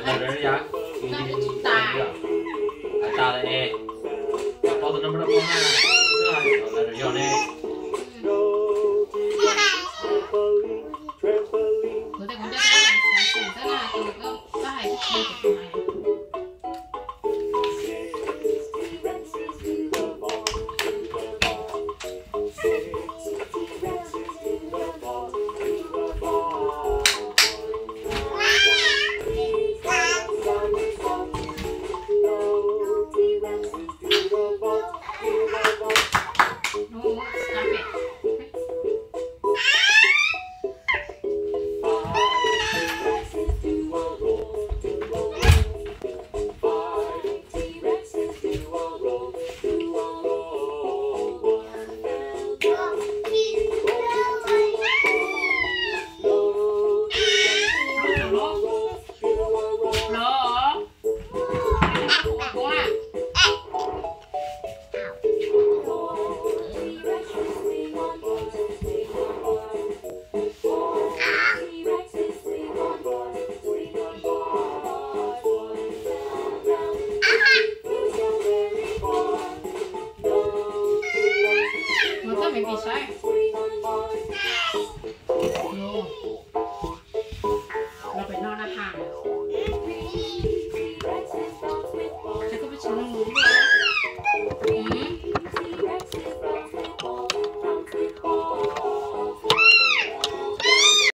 人家已经那个，还打了哎，保证能不能帮俺？这还是要的。